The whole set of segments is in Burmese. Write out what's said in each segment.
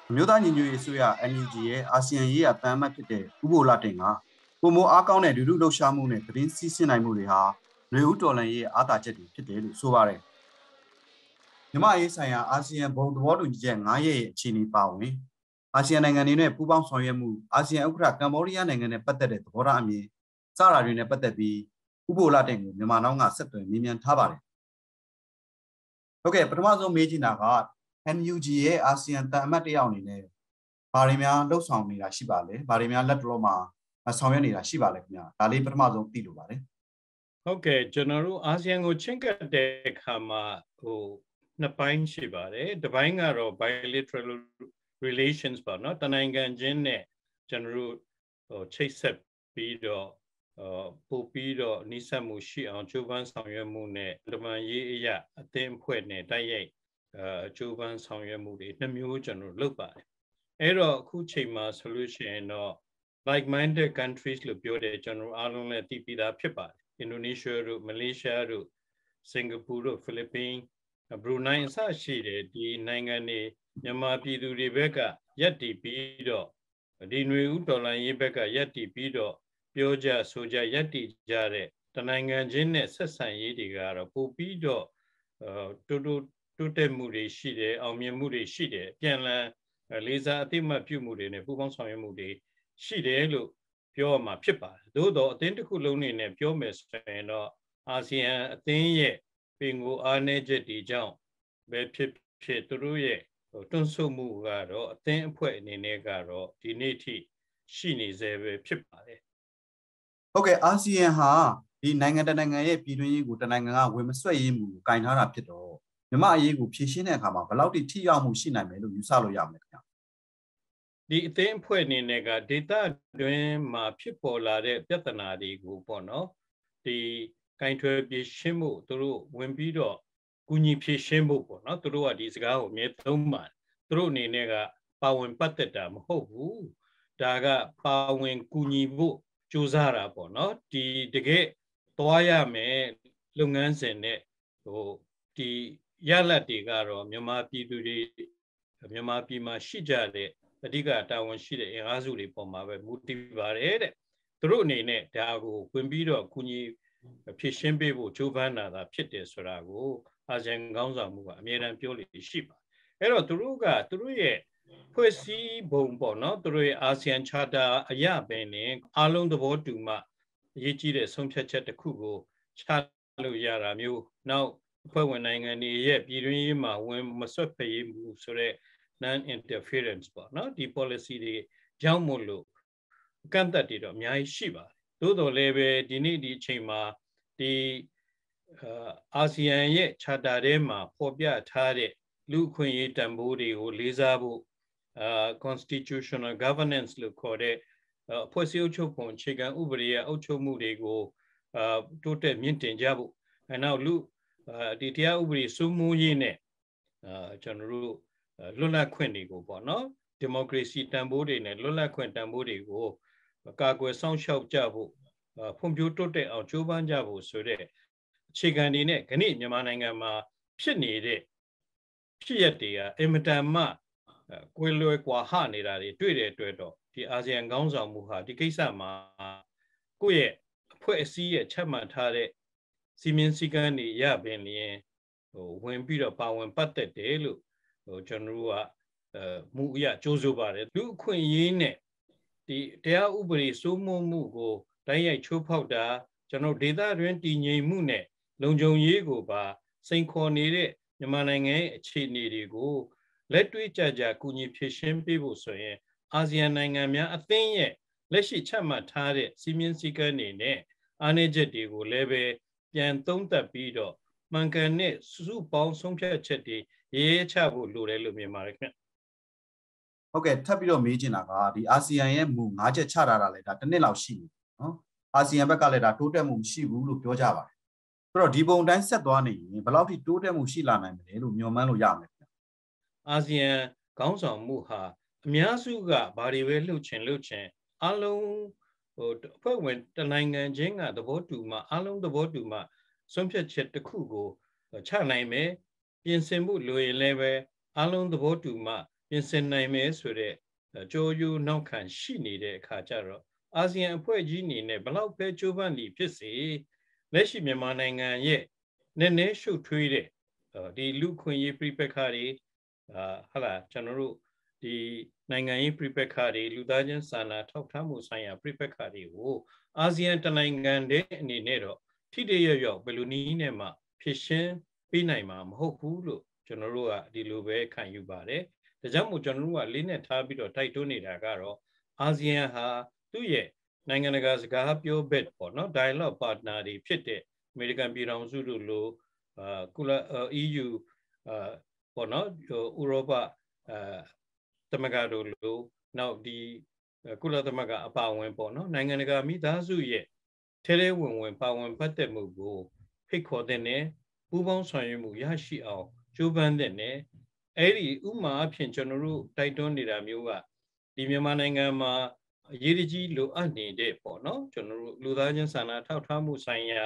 မျိုးသားညီညွတ်ရေးအစိုးရ NUG ရဲ့အာဆီယံရေးရာတန်အမတ်ဖြစ်တဲ့ဥပိုလတင်ကပုံမအားကောင်းတဲ့လူထုလှုပ်ရှားမှုနဲ့သတင်းစီးဆင်းနိုင်မှုတွေဟာຫນွေဦးတော်လှန်ရေးအားသာချက်တွေဖြစ်တယ်လို့ဆိုပါတယ်။မြန်မာရေးဆိုင်ရာအာဆီယံဘုံသဘောတူညီချက်9ရက်ရဲ့အခြေအနေပါဝင်အာဆီယံနိုင်ငံတွေနဲ့ပူးပေါင်းဆောင်ရွက်မှုအာဆီယံဥက္ကဋ္ဌကမ္ဘောဒီးယားနိုင်ငံနဲ့ပတ်သက်တဲ့သဘောထားအမြင်စတာတွေနဲ့ပတ်သက်ပြီးဥပိုလတင်ကိုမြန်မာနောက်ကဆက်သွယ်မေးမြန်းထားပါတယ်။ဟုတ်ကဲ့ပထမဆုံးမေးချင်တာက NUG ရဲ့အာဆီယံတန်အမတ်တယောက်အနေနဲ့ဘာတွေများလှုပ်ဆောင်နေတာရှိပါလဲဘာတွေများလက်တော်မှာဆောင်ရွက်နေတာရှိပါလဲခင်ဗျာဒါလေးပထမဆုံးသိလို့ပါတယ်ဟုတ်ကဲ့ကျွန်တော်တို့အာဆီယံကိုချင်းကပ်တဲ့အခါမှာနှစ်ပိုင်းရှိပါတယ်တစ်ပိုင်းကတော့ bilateral relations ပေါ့နော်တနိုင်ငံချင်းနဲ့ကျွန်တော်တို့ချိတ်ဆက်ပြီးတော့ပို့ပြီးတော့နှိစက်မှုရှိအောင်ကြိုးပမ်းဆောင်ရွက်မှုနဲ့ဓမ္မရေးအရာအသင်းအဖွဲ့နဲ့တိုက်ရိုက်ကြိုးပမ်းဆောင်ရွက်မှုတွေနှစ်မျိုးကျွန်တော်လုပ်ပါတယ်အဲ့တော့အခုချိန်မှာဆိုလို့ရှိရင်တော့ like-minded countries လို့ပြောတယ်ကျွန်တော်အားလုံးလည်းသိပြီးသားဖြစ်ပါတယ်အင်ဒိုနီးရှားတို့မလေးရှားတို့စင်ကာပူတို့ဖိလစ်ပင်းဘရူနိုင်းအစရှိတယ်ဒီနိုင်ငံတွေမြန်မာပြည်သူတွေဘက်ကရပ်တည်ပြီးတော့ဒီຫນွေဦးတော်လှန်ရေးဘက်ကရပ်တည်ပြီးတော့ပြောကြဆိုကြရပ်တည်ကြတဲ့တနိုင်ငံချင်းနဲ့ဆက်ဆံရေးတွေကတော့ပို့ပြီးတော့တိုးတက်မှုတွေရှိတယ်အောင်မြင်မှုတွေရှိတယ်ပြန်လည်လေးစားအသိမှတ်ပြုမှုတွေနဲ့ပူးပေါင်းဆောင်ရွက်မှုတွေရှိတယ်လို့ပြောမှာဖြစ်ပါတယ်သို့တော့အသင်းတစ်ခုလုံးနေနဲ့ပြောမယ်ဆိုရင်တော့အာဆီယံအသင်းရဲ့ပင်ကိုအားနည်းချက်တွေကြောင့်ပဲဖြစ်သူတို့ရဲ့တွန်းဆုတ်မှုကတော့အသင်းအဖွဲ့အနေနဲ့ကတော့ဒီနေ့ထိရှိနေသေးပဲဖြစ်ပါတယ်ဟုတ်ကဲ့အာဆီယံဟာဒီနိုင်ငံတနိုင်ငံရဲ့ပြည်တွင်းရေးကိုတနိုင်ငံကဝင်မဆွတ်ရေးမူကိုကင်ထားတာဖြစ်တော့မြန်မာအရေးကိုဖြည့်ရှင်းတဲ့အခါမှာဘယ်လောက်ထိရောက်မှုရှိနိုင်မယ်လို့ယူဆလို့ရမလဲခင်ဗျာဒီအသင်းအဖွဲ့အနေနဲ့ကဒေတာတွင်မှာဖြစ်ပေါ်လာတဲ့ပြဿနာတွေကိုပေါ့နော်ဒီကင်ထွယ်ဖြည့်ရှင်းမှုသူတို့ဝင်ပြီးတော့ကူညီဖြည့်ရှင်းဖို့ပေါ့နော်သူတို့ကဒီစကားကိုအမြဲသုံးပါတယ်သူတို့အနေနဲ့ကပါဝင်ပတ်သက်တာမဟုတ်ဘူးဒါကပါဝင်ကူညီဖို့ကြိုးစားတာပေါ့နော်ဒီတကယ်သွားရမယ်လုပ်ငန်းစဉ်နဲ့ဒီရလဒ်တွေကတော့မြန်မာပြည်သူတွေမြန်မာပြည်မှာရှိကြတဲ့အဓိကတာဝန်ရှိတဲ့အင်အားစုတွေပေါ်မှာပဲမူတည်ပါတယ်တဲ့သူတို့အနေနဲ့ဒါကိုဝင်ပြီးတော့ကူညီဖြည့်ရှင်းပေးဖို့ကြိုးပမ်းတာဖြစ်တယ်ဆိုတာကိုအာဆီယံခေါင်းဆောင်မှုကအမြဲတမ်းပြောလို့ရှိပါအဲ့တော့သူတို့ကသူတို့ရဲ့ဖွဲ့စည်းပုံပေါ့နော်သူတို့ရဲ့အာဆီယံ charter အရပဲနဲ့အားလုံးသဘောတူမှအရေးကြီးတဲ့ဆုံးဖြတ်ချက်တစ်ခုကိုချလို့ရတာမျိုးနောက်အဖွဲ့ဝင်နိုင်ငံတွေရဲ့ပြည်တွင်းရေးမှာဝင်မဆွတ်ဖက်ရေးမှုဆိုတဲ့non interference ပေါ့နော်ဒီ policy တွေကြောင့်မို့လို့ကန့်သက်တွေတော့အများကြီးရှိပါတယ်သို့တော်လည်းပဲဒီနေ့ဒီအချိန်မှာဒီအာဆီယံရဲ့ charter ထဲမှာဖော်ပြထားတဲ့လူအခွင့်အရေးတန်ဖိုးတွေကိုလေးစားဖို့constitutional governance လို့ခေါ်တဲ့အဖွဲ့အစည်းအုပ်ချုပ်ပုံအခြေခံဥပဒေရဲ့အုပ်ချုပ်မှုတွေကိုတိုးတက်မြင့်တင်ကြဖို့နောက်ဒီတရားဥပဒေစိုးမိုးရေးနဲ့ကျွန်တော်တို့လွတ်လပ်ခွင့်တွေကိုပေါ့နော်ဒီမိုကရေစီတန်ဖိုးတွေနဲ့လွတ်လပ်ခွင့်တန်ဖိုးတွေကိုကာကွယ်စောင့်ရှောက်ကြဖို့ဖွံ့ဖြိုးတိုးတက်အောင်ကြိုးပမ်းကြဖို့ဆိုတဲ့အခြေခံတွေနဲ့ခဏမြန်မာနိုင်ငံမှာဖြစ်နေတဲ့ဖြစ်ရပ်တွေကအင်မတန်မှကွယ်လွယ်ကွာဟနေတာတွေတွေ့တဲ့အတွက်တော့ဒီအာဆီယံခေါင်းဆောင်မှုဟာဒီကိစ္စမှာကိုယ့်ရဲ့အဖွဲ့အစည်းရဲ့ချက်မှတ်ထားတဲ့စီမင်းစည်းကမ်းတွေရပင်လျင်ဝင်ပြီးတော့ပါဝင်ပတ်သက်တယ်လို့ကျွန်တော်တို့ကမူအရကြိုးစားပါတယ်လူအခွင့်အရေးနဲ့ဒီတရားဥပဒေစိုးမိုးမှုကိုတိုက်ရိုက်ချိုးဖောက်တာကျွန်တော်ဒေသတွင်းတည်ငြိမ်မှုနဲ့လုံခြုံရေးကိုပါစိန်ခေါ်နေတဲ့မြန်မာနိုင်ငံရဲ့အခြေအနေတွေကိုလက်တွေ့ကြကြကူညီဖြည့်ရှင်းပေးဖို့ဆိုရင်အာဆီယံနိုင်ငံများအသင်းရဲ့လက်ရှိချမှတ်ထားတဲ့စီမင်းစည်းကမ်းတွေနဲ့အားနည်းချက်တွေကိုလည်းပဲပြန်သုံးသပ်ပြီးတော့မှန်ကန်တဲ့စုပေါင်းဆုံးဖြတ်ချက်တွေရေးချဖို့လိုတယ်လို့မြင်ပါတယ်ခင်ဗျဟုတ်ကဲ့ထပ်ပြီးတော့မေးချင်တာကဒီအာဆီယံရဲ့မူ9ချက်ချထားတာလေဒါတစ်နှစ်လောက်ရှိပြီနော်အာဆီယံဘက်ကလည်းဒါတိုးတက်မှုမရှိဘူးလို့ပြောကြပါတယ်ဆိုတော့ဒီပုံတိုင်းဆက်သွားနေရင်ဘယ်လောက်ထိတိုးတက်မှုရှိလာနိုင်မလဲလို့မျှော်မှန်းလို့ရမလဲခင်ဗျအာဆီယံခေါင်းဆောင်မှုဟာအများစုကဘာတွေပဲလှုပ်ချင်အလုံးအဖွဲ့ဝင်တနိုင်ငံချင်းကသဘောတူမှအလုံးသဘောတူမှဆုံးဖြတ်ချက်တစ်ခုကိုချနိုင်မယ်ပြင်ဆင်မှုလိုရင်လည်းပဲအလုံးသဘောတူမှပြင်ဆင်နိုင်မယ်ဆိုတဲ့ကြိုးယူနောက်ခံရှိနေတဲ့အခါကျတော့အာဆီယံအဖွဲ့ကြီးအနေနဲ့ဘလောက်ပဲကြိုးပမ်းနေဖြစ်စေလက်ရှိမြန်မာနိုင်ငံရဲ့နည်းနည်းရှုပ်ထွေးတဲ့ဒီလူခွင့်ရေးပြပက္ခတွေဟာလာကျွန်တော်တို့ဒီနိုင်ငံရေးပြပက္ခတွေလူသားချင်းစာနာထောက်ထားမှုဆိုင်ရာပြပက္ခတွေကိုအာဆီယံတနိုင်ငံတဲ့အနေနဲ့တော့ထိတရရောက်ဘယ်လိုနည်းနဲ့မှဖြစ်ရှင်းပေးနိုင်မှာမဟုတ်ဘူးလို့ကျွန်တော်တို့ကဒီလိုပဲခံယူပါတယ်ဒါကြောင့်မို့ကျွန်တော်တို့ကလေးနဲ့ထားပြီးတော့တိုက်တွန်းနေတာကတော့အာဆီယံဟာသူ့ရဲ့နိုင်ငံတကာစကားပြောဘက်ပေါ့နော် dialogue partner တွေဖြစ်တဲ့အမေရိကန်ပြည်ထောင်စုတို့လိုကုလ EU ပေါ့နော်ဥရောပသမဂ္ဂတို့လိုနောက်ဒီကုလသမဂ္ဂအပါအဝင်ပေါ့နော်နိုင်ငံတကာမိသားစုရဲ့ထဲထဲဝင်ဝင်ပါဝင်ပတ်သက်မှုကိုဖိတ်ခေါ်တဲ့နဲ့ပူးပေါင်းဆောင်ရွက်မှုရရှိအောင်ကြိုးပမ်းတဲ့နဲ့အဲ့ဒီဥမာအဖြစ်ကျွန်တော်တို့တိုက်တွန်းနေတာမျိုးကဒီမြန်မာနိုင်ငံမှာအရေးကြီးလိုအပ်နေတဲ့ပေါ့နော်ကျွန်တော်တို့လူသားချင်းစာနာထောက်ထားမှုဆိုင်ရာ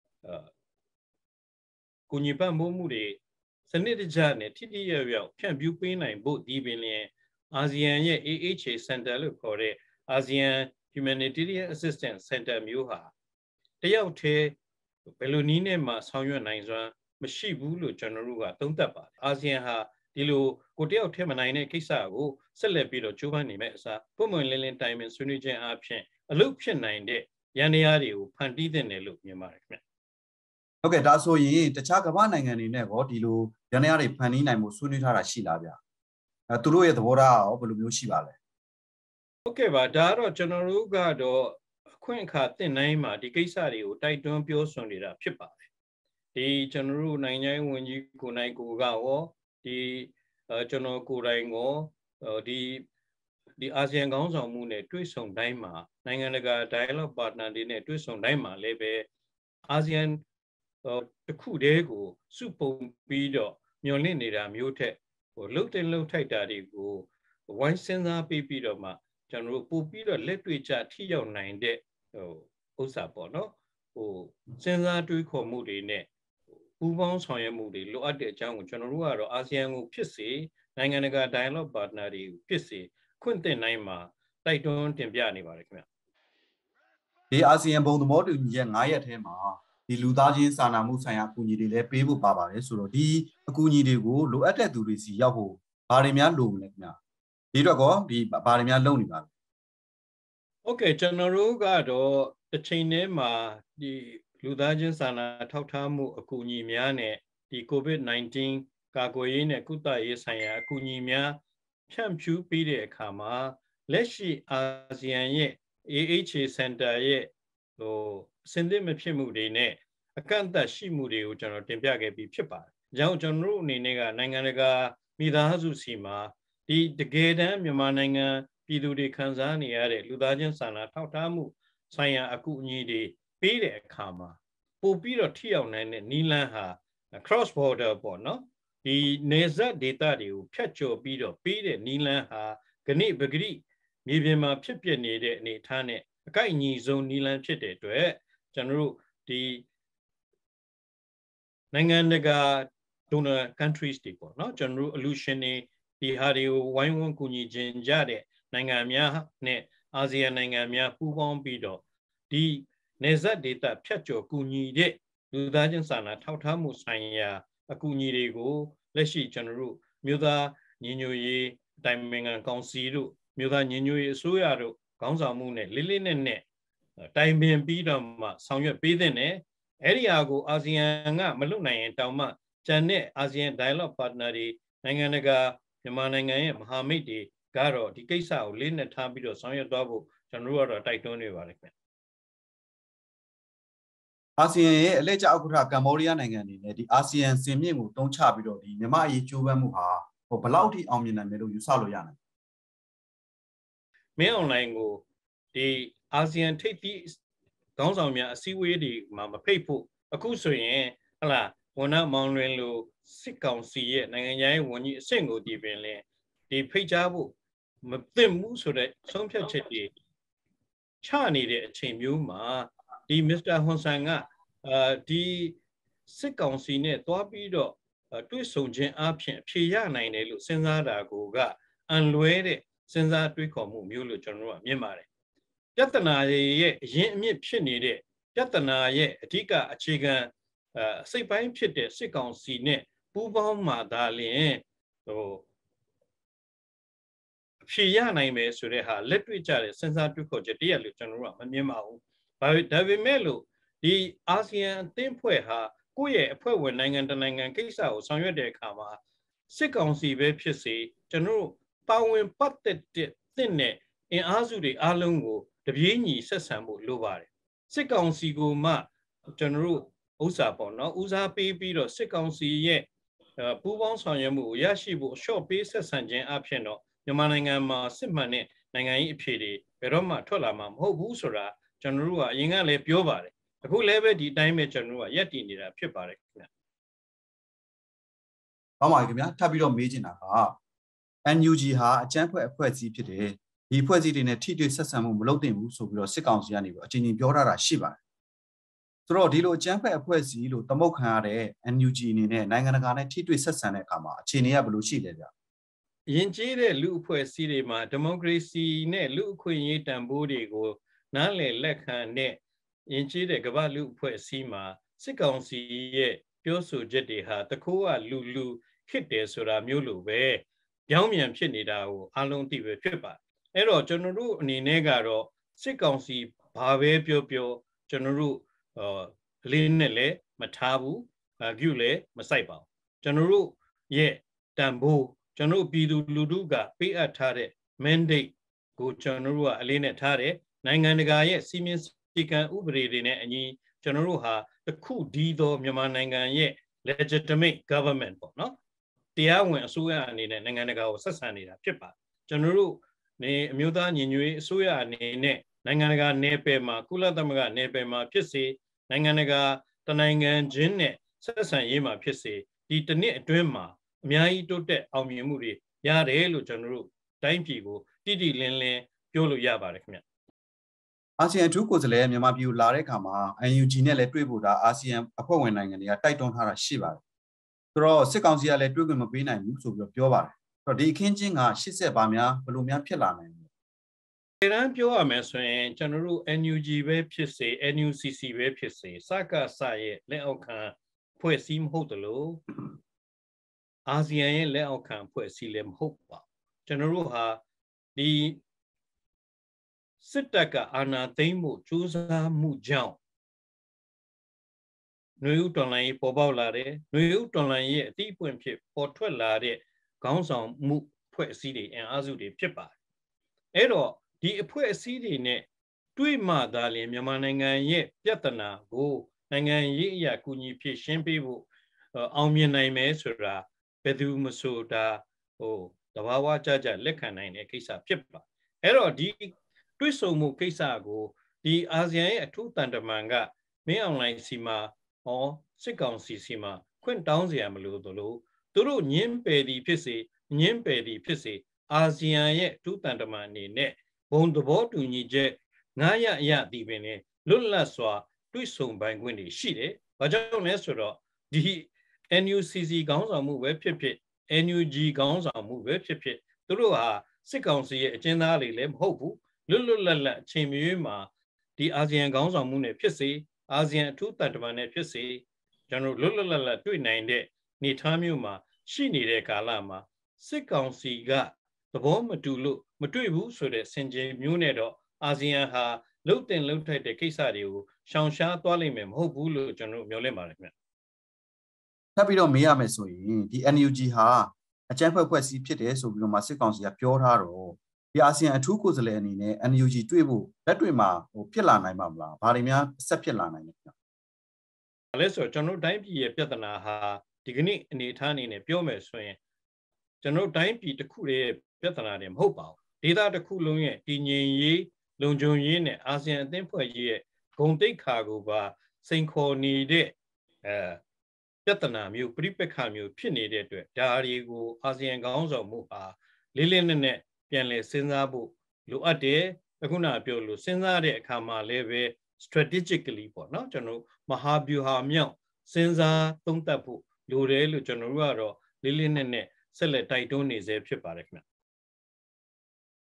ကိုညီပတ်မှုတွေစနစ်တကျနဲ့ထိထိရောက်ရောက်ဖြန့်ဖြူးပေးနိုင်ဖို့ဒီပင်လျင်အာဆီယံရဲ့ AHA Center လို့ခေါ်တဲ့ ASEAN Humanitarian Assistance Center မျိုးဟာတယောက်တည်းဘယ်လိုနည်းနဲ့မှဆောင်ရွက်နိုင်စွမ်းမရှိဘူးလို့ကျွန်တော်တို့ကသုံးသပ်ပါတယ်အာဆီယံဟာဒီလိုကိုတယောက်တည်းမနိုင်တဲ့ကိစ္စကိုဆက်လက်ပြီးတော့ကြိုးပမ်းနေမဲ့အစားပုံမှန်လင်းလင်းတိုင်ပင်ဆွေးနွေးခြင်းအပြင်အလုပ်ဖြစ်နိုင်တဲ့ရန်တရားတွေကိုဖန်တီးတဲ့နယ်လို့မြင်ပါတယ်ခင်ဗျဟုတ်ကဲ့ဒါဆိုရင်တခြားကမ္ဘာနိုင်ငံတွေနဲ့ရောဒီလိုရန်တရားတွေဖန်တီးနိုင်မှုဆွေးနွေးထားတာရှိလားဗျသူတို့ရဲ့သဘောထားရောဘယ်လိုမျိုးရှိပါလဲဟုတ်ကဲ့ပါဒါကတော့ကျွန်တော်တို့ကတော့အခွင့်အခါတင်တိုင်းမှာဒီကိစ္စတွေကိုတိုက်တွန်းပြောဆိုနေတာဖြစ်ပါတယ်ဒီကျွန်တော်တို့နိုင်ငံရေးဝန်ကြီးကိုနိုင်ကိုကရောဒီကျွန်တော်ကိုယ်တိုင်ရောဒီအာဆီယံခေါင်းဆောင်မှုနဲ့တွဲဆုံတိုင်းမှာနိုင်ငံတကာ dialogue partner တွေနဲ့တွဲဆုံတိုင်းမှာလည်းပဲအာဆီယံတစ်ခုတည်းကိုစုပုံပြီးတော့မျှော်လင့်နေတာမျိုးထက်လှုပ်တဲ့လှုပ်ထိုက်တာတွေကိုဝိုင်းစဉ်းစားပြီးတော့မှကျွန်တော်တို့ပို့ပြီးတော့လက်တွေ့ကျထိရောက်နိုင်တဲ့ဥစ္စာပေါ့နော်စဉ်းစားတွေးခေါ်မှုတွေနဲ့ပူးပေါင်းဆောင်ရွက်မှုတွေလိုအပ်တဲ့အကြောင်းကိုကျွန်တော်တို့ကတော့အာဆီယံကိုဖြစ်စေနိုင်ငံတကာ dialogue partner တွေဖြစ်စေခွင့်တင်နိုင်မှာတိုက်တွန်းတင်ပြနေပါတယ်ခင်ဗျဒီအာဆီယံဘုံသဘောတူညီချက်9ရက်ထဲမှာဒီလူသားချင်းစာနာမှုဆိုင်ရာအကူအညီတွေလည်းပေးဖို့ပါပါတယ်ဆိုတော့ဒီအကူအညီတွေကိုလိုအပ်တဲ့သူတွေစီရောက်ဖို့ဘာတွေများလိုမလဲခင်ဗျဒီတော့ကောဒီဘာတွေများလုပ်နေပါလဲဟုတ်ကဲ့ကျွန်တော်တို့ကတော့တစ်ချိန်တည်းမှာဒီလူသားချင်းစာနာထောက်ထားမှုအကူအညီများနဲ့ဒီ COVID-19 ကာကွယ်ရေးနဲ့ကုသရေးဆိုင်ရာအကူအညီများဖြန့်ဖြူးပေးတဲ့အခါမှာလက်ရှိအာဆီယံရဲ့ AHA Center ရဲ့အဆင်သင့်မဖြစ်မှုတွေနဲ့အကန့်အသတ်ရှိမှုတွေကိုကျွန်တော်တင်ပြခဲ့ပြီးဖြစ်ပါတယ်။ကြောင့်ကျွန်တော်တို့အနေနဲ့ကနိုင်ငံတကာမိသားစုစီမှာဒီတကယ်တမ်းမြန်မာနိုင်ငံပြည်သူတွေခံစားနေရတဲ့လူသားချင်းစာနာထောက်ထားမှုဆိုင်ရာအကူအညီတွေပေးတဲ့အခါမှာပို့ပြီးတော့ထိရောက်နိုင်တဲ့နီလန်းဟာ cross border ပေါ့နော်ဒီနေဆက်ဒေတာတွေကိုဖြတ်ကျော်ပြီးတော့ပေးတဲ့နီလန်းဟာဂဏိပဂရိမြေပြင်မှာဖြစ်ပျက်နေတဲ့အနေအထားနဲ့အကိုက်အညီဆုံးနီလန်းဖြစ်တဲ့အတွက်ကျွန်တော်တို့ဒီနိုင်ငံတကာ donor countries တွေပေါ့နော်ကျွန်တော်တို့ allusion တွေဒီဟာတွေကိုဝိုင်းဝန်းကူညီခြင်းကြတဲ့နိုင်ငံများနဲ့အာဆီယံနိုင်ငံများပူးပေါင်းပြီးတော့ဒီနေဆက်ဒေတာဖြတ်ကျော်ကူညီတဲ့လူသားချင်းစာနာထောက်ထားမှုဆိုင်ရာအကူအညီတွေကိုလက်ရှိကျွန်တော်တို့မြို့သားညီညွတ်ရေးတိုင်ပင်ခံကောင်စီတို့မြို့သားညီညွတ်ရေးအစိုးရတို့ခေါင်းဆောင်မှုနဲ့လေးလေးနက်နက်တိုင်ပင်ပြီးတော့မှဆောင်ရွက်ပေးတဲ့နဲ့အဲ့ဒီဟာကိုအာဆီယံကမလုပ်နိုင်ရင်တောင်မှကျန်တဲ့အာဆီယံ dialogue partner တွေနိုင်ငံတကာမြန်မာနိုင်ငံရဲ့မဟာမိတ်တွေကတော့ဒီကိစ္စကိုလေးနက်ထားပြီးတော့ဆောင်ရွက်သွားဖို့ကျွန်တော်တို့ကတော့တိုက်တွန်းနေပါတယ်ခင်ဗျအာဆီယံရဲ့အလဲကျဥက္ကဋ္ဌကမ္ဘောဒီးယားနိုင်ငံအနေနဲ့ဒီအာဆီယံစင်မြင့်ကိုတုံးချပြီးတော့ဒီမြန်မာအရေးကြိုးပမ်းမှုဟာဘယ်လောက်ထိအောင်မြင်နိုင်မယ်လို့ယူဆလို့ရနိုင်မင်းအွန်လိုင်းကိုဒီအာဆီယံထိပ်သီးခေါင်းဆောင်များအစည်းအဝေးတွေမှာမဖိတ်ဖို့အခုဆိုရင်ဟလာဝန်ထမ်းမောင်လွင်လိုစစ်ကောင်စီရဲ့နိုင်ငံရေးဝန်ကြီးအဆင့်ကိုတည်ပင်လဲဒီဖိတ်ကြားဖို့မသင့်ဘူးဆိုတဲ့ဆုံးဖြတ်ချက်တွေချနေတဲ့အချိန်မျိုးမှာဒီမစ္စတာဟွန်ဆန်ကဒီစစ်ကောင်စီနဲ့တွားပြီးတော့တွေ့ဆုံခြင်းအပြင်အဖြေရနိုင်တယ်လို့စဉ်းစားတာကိုကအန်လွဲတဲ့စဉ်းစားတွေးခေါ်မှုမျိုးလို့ကျွန်တော်တို့ကမြင်ပါတယ်ပြဿနာရဲ့အရင်အမြစ်ဖြစ်နေတဲ့ပြဿနာရဲ့အဓိကအခြေခံစိတ်ပိုင်းဖြစ်တဲ့စစ်ကောင်စီနဲ့ပူးပေါင်းမှသာလျှင်အဖြေရနိုင်မယ်ဆိုတဲ့ဟာလက်တွေ့ကြတဲ့စဉ်းစားတွေးခေါ်ချက်တည်းလို့ကျွန်တော်တို့ကမမြင်ပါဘူးဒါပေမဲ့လို့ဒီအာဆီယံအသင်းဖွဲ့ဟာကိုယ့်ရဲ့အဖွဲ့ဝင်နိုင်ငံတနိုင်ငံကိစ္စကိုဆောင်ရွက်တဲ့အခါမှာစစ်ကောင်စီပဲဖြစ်စေကျွန်တော်တို့ပါဝင်ပတ်သက်တဲ့အင်အားစုတွေအားလုံးကိုတပြေးညီဆက်ဆံဖို့လိုပါတယ်စစ်ကောင်စီကိုမှကျွန်တော်တို့ဥစ္စာပေါ့နော်ဦးစားပေးပြီးတော့စစ်ကောင်စီရဲ့ပူးပေါင်းဆောင်ရွက်မှုကိုရရှိဖို့အလျှော့ပေးဆက်ဆံခြင်းအဖြစ်တော့မြန်မာနိုင်ငံမှာစစ်မှန်တဲ့နိုင်ငံရေးအဖြစ်တွေဘယ်တော့မှထွက်လာမှာမဟုတ်ဘူးဆိုတာကျွန်တော်တို့ကအရင်ကလည်းပြောပါတယ်အခုလည်းပဲဒီတိုင်းပဲကျွန်တော်တို့ကရက်တည်နေတာဖြစ်ပါတယ်ခင်ဗျာ။ဟုတ်ပါပြီခင်ဗျာထပ်ပြီးတော့မေးချင်တာက NUG ဟာအကြမ်းဖက်အဖွဲ့အစည်းဖြစ်တယ်ဒီအဖွဲ့အစည်းတွေနဲ့ထိတွေ့ဆက်ဆံမှုမလုပ်သင့်ဘူးဆိုပြီးတော့စစ်ကောင်စီကနေပြီးအကြိမ်ကြိမ်ပြောထားတာရှိပါတယ်။ဆိုတော့ဒီလိုအကြမ်းဖက်အဖွဲ့အစည်းလို့သမုတ်ခံရတဲ့ NUG အနေနဲ့နိုင်ငံတကာနဲ့ထိတွေ့ဆက်ဆံတဲ့အခါမှာအခြေအနေကဘယ်လိုရှိလဲဗျာ။ယဉ်ကျေးတဲ့လူအဖွဲ့အစည်းတွေမှာဒီမိုကရေစီနဲ့လူအခွင့်အရေးတန်ဖိုးတွေကိုနားလည်လက်ခံတဲ့ယဉ်ကျေးတဲ့ကမ္ဘာလူအဖွဲ့အစည်းမှာစစ်ကောင်စီရဲ့ပြောဆိုချက်တွေဟာတခိုးကလူခစ်တယ်ဆိုတာမျိုးလိုပဲပြောင်းပြန်ဖြစ်နေတာကိုအလုံးသိပဲဖြစ်ပါအဲ့တော့ကျွန်တော်တို့အနေနဲ့ကတော့စစ်ကောင်စီဘာပဲပြောကျွန်တော်တို့လေးနဲ့လည်းမထားဘူးပြုလည်းမဆိုင်ပါဘူးကျွန်တော်တို့ရဲ့တန်ဖိုးကျွန်တော်ပြည်သူလူထုကပေးအပ်ထားတဲ့ mandate ကိုကျွန်တော်တို့ကအလေးနဲ့ထားတယ်နိုင်ငံတကာရဲ့စီမင်းစည်းကမ်းဥပဒေတွေနဲ့အညီကျွန်တော်တို့ဟာတခုဒီသောမြန်မာနိုင်ငံရဲ့ legitimate government ပေါ့နော်တရားဝင်အစိုးရအနေနဲ့နိုင်ငံတကာကိုဆက်ဆံနေတာဖြစ်ပါတယ်ကျွန်တော်တို့နေအမျိုးသားညီညွတ်ရေးအစိုးရအနေနဲ့နိုင်ငံတကာနယ်ပယ်မှာကုလသမဂ္ဂနယ်ပယ်မှာဖြစ်စေနိုင်ငံတကာတနိုင်ငံချင်းနဲ့ဆက်ဆံရေးမှာဖြစ်စေဒီတစ်နှစ်အတွင်းမှာအများကြီးတိုးတက်အောင်မြင်မှုတွေရတယ်လို့ကျွန်တော်တို့တိုင်းပြည်ကိုတိတိလင်းလင်းပြောလို့ရပါတယ်ခင်ဗျအာဆီယံအထူးကိုယ်စားလှယ်မြန်မာပြည်ကိုလာတဲ့အခါမှာ NUG နဲ့လည်းတွေ့ဖို့ဒါအာဆီယံအဖွဲ့ဝင်နိုင်ငံတွေကတိုက်တွန်းထားတာရှိပါတယ်ဆိုတော့စစ်ကောင်စီကလည်းတွေ့ခွင့်မပေးနိုင်ဘူးဆိုပြီးတော့ပြောပါတယ်ဆိုတော့ဒီအခင်းချင်းကရှစ်ဆက်ပါများဘယ်လိုများဖြစ်လာနိုင်လဲတန်းပြောရမယ်ဆိုရင်ကျွန်တော်တို့ NUG ပဲဖြစ်စေ NUCC ပဲဖြစ်စေစကစရဲ့လက်အောက်ခံဖွဲ့စည်းမဟုတ်တလို့အာဆီယံရဲ့လက်အောက်ခံဖွဲ့စည်းလည်းမဟုတ်ပါကျွန်တော်တို့ဟာဒီစစ်တပ်ကအာဏာသိမ်းမှုစူးစမ်းမှုကြောင့်ຫນွေဥတော်လှန်ရေးပေါ်ပေါက်လာတယ်ຫນွေဥတော်လှန်ရေးအတိအပွင့်ဖြစ်ပေါ်ထွက်လာတဲ့ခေါင်းဆောင်မှုဖွဲ့အစည်းတွေအင်အားစုတွေဖြစ်ပါတယ်အဲ့တော့ဒီအဖွဲ့အစည်းတွေနဲ့တွေ့မှသာလျှင်မြန်မာနိုင်ငံရဲ့ပြဿနာကိုနိုင်ငံရေးအရာကူညီဖြည့်ရှင်းပေးဖို့အောင်မြင်နိုင်မယ်ဆိုတာဘယ်သူမဆိုတာတဘာဝကြကြလက်ခံနိုင်တဲ့ကိစ္စဖြစ်ပါအဲ့တော့ဒီတွေ့ဆုံမှုကိစ္စကိုဒီအာဆီယံရဲ့အထူးတန်တမန်ကမင်းအောင်လှိုင်စီမှာစစ်ကောင်စီစီမှာခွင့်တောင်းเสียမလို့တို့သူတို့ညင်းပယ်သည်ဖြစ်စေညင်းပယ်သည်ဖြစ်စေအာဆီယံရဲ့အထူးတန်တမန်အနေနဲ့ဘုံသဘောတူညီချက်9ရအရသည်ပင်လေလွတ်လပ်စွာတွေ့ဆုံပိုင်ခွင့်တွေရှိတယ်။ဘာကြောင့်လဲဆိုတော့ဒီ NUCC ခေါင်းဆောင်မှုပဲဖြစ်ဖြစ် NUG ခေါင်းဆောင်မှုပဲဖြစ်ဖြစ်သူတို့ဟာစစ်ကောင်စီရဲ့အကျဉ်းသားတွေလည်းမဟုတ်ဘူးလွတ်လပ်အချိန်မျိုးမှာဒီအာဆီယံခေါင်းဆောင်မှုနဲ့ဖြစ်စေအာဆီယံအထူးတန်တမန်နဲ့ဖြစ်စေကျွန်တော်လွတ်လပ်တွေ့နိုင်တဲ့နေထားမျိုးမှာရှိနေတဲ့ကာလမှာစစ်ကောင်စီကသဘောမတူလို့မတွေ့ဘူးဆိုတဲ့စင်ကြေမျိုးနဲ့တော့အာဆီယံဟာလှုပ်တင်လှုပ်ထိုက်တဲ့ကိစ္စတွေကိုရှောင်ရှားသွားလိမ့်မယ်မဟုတ်ဘူးလို့ကျွန်တော်မျှော်လင့်ပါတယ်ခင်ဗျထပ်ပြီးတော့မေးရမယ်ဆိုရင်ဒီ NUG ဟာအကြမ်းဖက်ဖွဲ့စည်းဖြစ်တယ်ဆိုပြီးတော့မှစစ်ကောင်စီကပြောထားတော့ဒီအာဆီယံအထူးကိုယ်စားလှယ်အနေနဲ့ NUG တွေ့ဖို့လက်တွေ့မှာဖြစ်လာနိုင်မှာမလားဘာတွေများဆက်ဖြစ်လာနိုင်လဲခင်ဗျ။လဲဆိုကျွန်တော်တိုင်းပြည်ရဲ့ပြဿနာဟာဒီကနေ့အနေအထားအနေနဲ့ပြောမယ်ဆိုရင်ကျွန်တော်တိုင်းပြည်တစ်ခုရဲ့ပြဿနာတွေမဟုတ်ပါဘူး။ဒေသတစ်ခုလုံးရဲ့တည်ငြိမ်ရေးလုံခြုံရေးနဲ့အာဆီယံအသင်းဖွဲ့ကြီးရဲ့ဂုဏ်သိက္ခာကိုပါစိန်ခေါ်နေတဲ့ပြဿနာမျိုးပြိပက္ခမျိုးဖြစ်နေတဲ့အတွက်ဒါတွေကိုအာဆီယံခေါင်းဆောင်မှုဟာလေးလေးနက်နက်ပြန်လည်စဉ်းစားဖို့လိုအပ်တယ်အခုနပြောလို့စဉ်းစားတဲ့အခါမှာလည်းပဲ strategically ပေါ့နော်ကျွန်တော်မဟာဗျူဟာမြောက်စဉ်းစားသုံးသပ်ဖို့လိုတယ်လို့ကျွန်တော်တို့ကတော့လေးလေးနက်နက်ဆက်လက်တိုက်တွန်းနေစေဖြစ်ပါတယ်ခင်ဗျ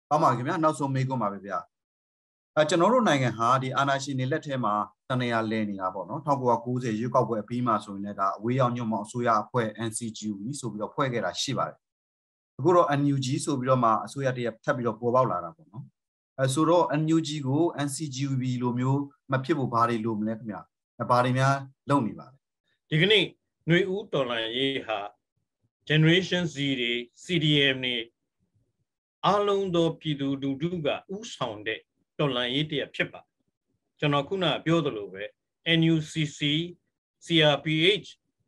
ပါမှာခင်ဗျာနောက်ဆုံးမေးခွန်းပါပဲဗျာကျွန်တော်တို့နိုင်ငံဟာဒီအာဏာရှင်တွေလက်ထဲမှာတနေရာလဲနေတာပေါ့နော်1990ရွေးကောက်ပွဲအပြီးမှဆိုရင်လည်းဒါအဝေးရောက်ညွန့်မောင်အစိုးရအဖွဲ့ NCGUB ဆိုပြီးတော့ဖွဲ့ခဲ့တာရှိပါတယ်အခုတော့ NUG ဆိုပြီးတော့မှအစိုးရတရက်ထပ်ပြီးတော့ပေါ်ပေါက်လာတာပေါ့နော်ဆိုတော့ NUG ကို NCGUB လိုမျိုးမဖြစ်ဖို့ဘာတွေလိုမလဲခင်ဗျာဘာတွေများလုပ်နေပါလဲဒီကနေ့ຫນွေဦးတော်လှန်ရေးဟာ Generation Z တွေ CDM တွေအားလုံးသောပြည်သူလူထုကဥဆောင်တဲ့တော်လှန်ရေးတရဖြစ်ပါကျွန်တော်ခုနပြောသလိုပဲ NUCC CRPH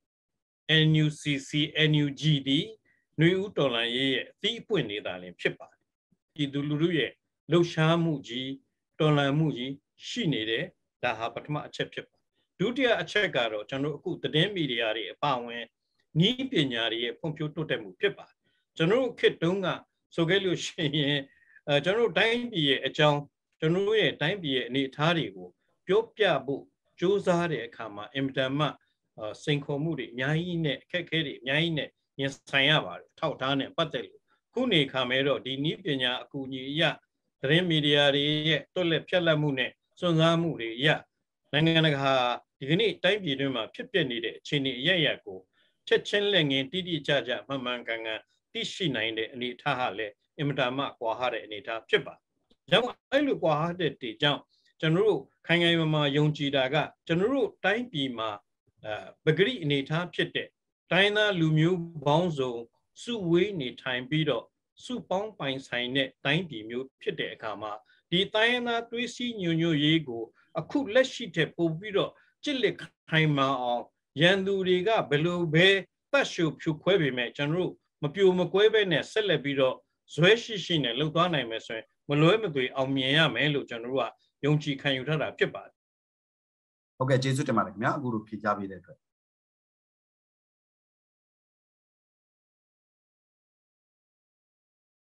NUCC NUG ဒီຫນွေဦးတော်လှန်ရေးရဲ့အသီးအပွင့်နေတာလည်းဖြစ်ပါတယ်ပြည်သူလူထုရဲ့လှုပ်ရှားမှုကြီးတော်လှန်မှုကြီးရှိနေတယ်ဒါဟာပထမအချက်ဖြစ်ပါဒုတိယအချက်ကတော့ကျွန်တော်အခုသတင်းမီဒီယာတွေအပါအဝင်နည်းပညာတွေရဲ့ဖွံ့ဖြိုးတိုးတက်မှုဖြစ်ပါတယ်ကျွန်တော်ခေတ်တုန်းကဆိုခဲ့လို့ရှိရင်ကျွန်တော်တိုင်းပြည်ရဲ့အကြောင်းကျွန်တော်ရဲ့တိုင်းပြည်ရဲ့အနေအထားတွေကိုပြောပြဖို့စူးစမ်းတဲ့အခါမှာအင်တာမတ်စိန်ခေါ်မှုတွေအများကြီးနဲ့အခက်အခဲတွေအများကြီးနဲ့ရင်ဆိုင်ရပါတယ်ထောက်ထားနဲ့ပတ်သက်လို့ခုနေခါမဲတော့ဒီနည်းပညာအကူအညီအရသတင်းမီဒီယာတွေရဲ့တွက်လက်ဖြတ်လက်မှုနဲ့စွန့်စားမှုတွေအရနိုင်ငံတကာဒီကနေ့တိုင်းပြည်တွင်းမှာဖြစ်ပျက်နေတဲ့အခြေအနေအရရကိုချက်ချင်းလက်ငင်းတိတိကျကျမှန်မှန်ကန်ကန်သိရှိနိုင်တဲ့အနေအထားဟာလည်းအင်မတန်မှကွာဟတဲ့အနေအထားဖြစ်ပါကြောင့်အဲ့လိုကွာဟတဲ့တေကြောင့်ကျွန်တော်တို့ခိုင်ခိုင်မာမာယုံကြည်တာကကျွန်တော်တို့တိုင်းပြည်မှာပဂရိအနေအထားဖြစ်တဲ့တိုင်းသားလူမျိုးပေါင်းစုံစုဝေးနေထိုင်ပြီးတော့စုပေါင်းပိုင်ဆိုင်တဲ့တိုင်းပြည်မျိုးဖြစ်တဲ့အခါမှာဒီတိုင်းသားသွေးစည်းညွညွတ်ရေးကိုအခုလက်ရှိတဲ့ပို့ပြီးတော့ကြစ်လက်ခိုင်မာအောင်ရန်သူတွေကဘယ်လိုပဲပတ်ရှုဖြူခွဲပေမဲ့ကျွန်တော်တို့မပြိုမကွဲပဲနဲ့ဆက်လက်ပြီးတော့ဇွဲရှိရှိနဲ့လှုပ်သွားနိုင်မယ်ဆိုရင်မလွဲမသွေအောင်မြင်ရမယ်လို့ကျွန်တော်တို့ကယုံကြည်ခံယူထားတာဖြစ်ပါတယ်ဟုတ်ကဲ့ကျေးဇူးတင်ပါတယ်ခင်ဗျာအခုလိုဖြေကြားပေးတဲ့အတွက်